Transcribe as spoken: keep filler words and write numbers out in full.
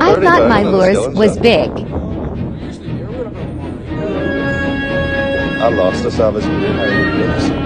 I thought my lures was big. I lost the salvation.